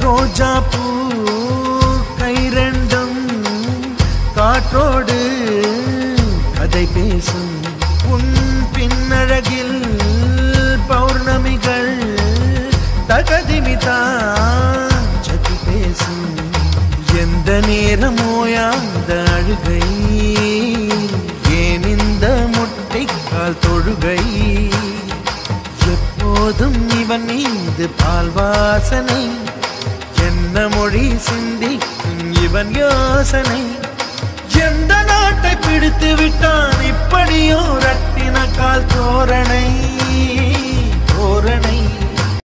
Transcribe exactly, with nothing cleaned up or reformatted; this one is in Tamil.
ரோஜா பூ கை ரெண்டும் காற்றோடு கதை பேசும் உன் பின்னழகில் பௌர்ணமிகள் தகதிமிதான் சதி பேசும் எந்த நேரமோயாந்த அழுகை ஏன் இந்த முட்டைக்கால் தொழுகை எப்போதும் இவன் மீது பால் வாசனை என்ன மொழி சிந்திக்கும் இவன் யோசனை எந்த நாட்டை பிடித்து விட்டான் இப்படியோ ரட்டின கால் தோரணை தோரணை